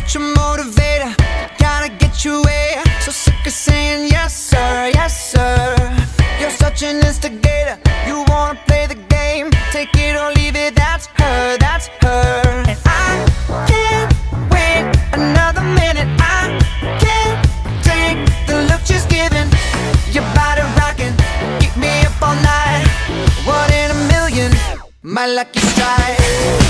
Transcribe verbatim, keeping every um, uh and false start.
such a motivator, gotta get your way. So sick of saying yes sir, yes sir. You're such an instigator, you wanna play the game. Take it or leave it, that's her, that's her. And I can't wait another minute. I can't take the look she's giving. Your body rocking, keep me up all night. One in a million, my lucky strike.